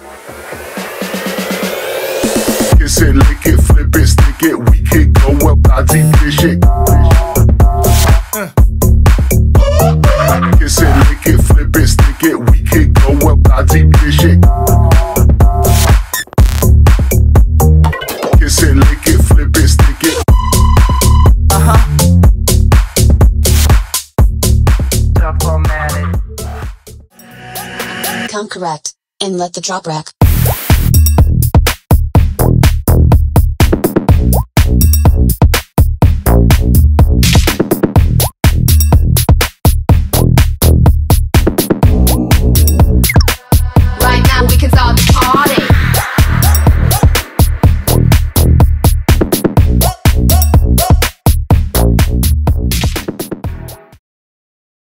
Kiss it, lick it, flip it, stick it. We can go up, I deep this shit. Kiss it, lick it, flip it, stick it. We can go up, I deep this shit. Kiss it, lick it, flip it, stick it. Come correct, and let the drop rack